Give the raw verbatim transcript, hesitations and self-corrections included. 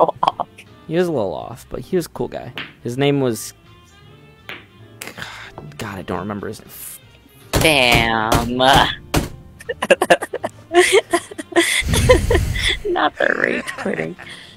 little off. He was a little off, but he was a cool guy. His name was... God, I don't remember his name. Damn. Not the rage quitting.